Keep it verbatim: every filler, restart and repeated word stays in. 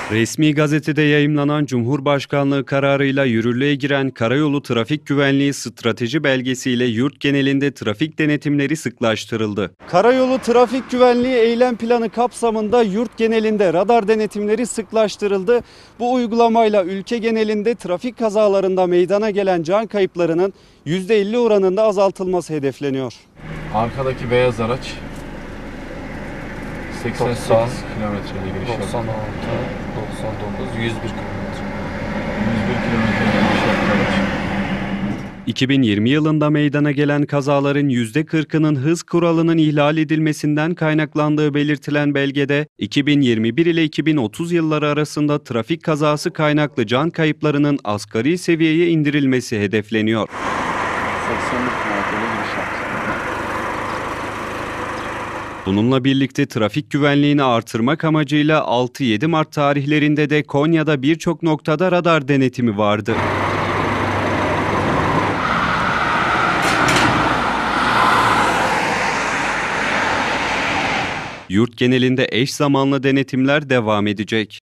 Resmi gazetede yayımlanan Cumhurbaşkanlığı kararıyla yürürlüğe giren Karayolu Trafik Güvenliği Strateji Belgesi ile yurt genelinde trafik denetimleri sıklaştırıldı. Karayolu Trafik Güvenliği Eylem Planı kapsamında yurt genelinde radar denetimleri sıklaştırıldı. Bu uygulamayla ülke genelinde trafik kazalarında meydana gelen can kayıplarının yüzde elli oranında azaltılması hedefleniyor. Arkadaki beyaz araç seksen sekiz kilometreyle giriş yaptı. doksan altı, doksan dokuz, yüz bir kilometre. yüz bir kilometreyle giriş yaptı araç. iki bin yirmi yılında meydana gelen kazaların yüzde kırkının hız kuralının ihlal edilmesinden kaynaklandığı belirtilen belgede iki bin yirmi bir ile iki bin otuz yılları arasında trafik kazası kaynaklı can kayıplarının asgari seviyeye indirilmesi hedefleniyor. seksen bir kilometreyle giriş yaptı. Bununla birlikte trafik güvenliğini artırmak amacıyla altı yedi Mart tarihlerinde de Konya'da birçok noktada radar denetimi vardı. Yurt genelinde eş zamanlı denetimler devam edecek.